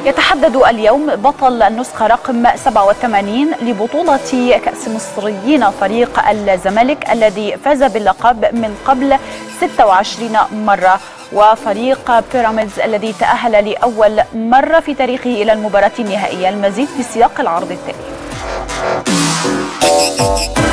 يتحدد اليوم بطل النسخة رقم 87 لبطولة كأس مصريين فريق الزمالك الذي فاز باللقب من قبل 26 مرة، وفريق بيراميدز الذي تأهل لأول مرة في تاريخه إلى المباراة النهائية. المزيد في سياق العرض التالي.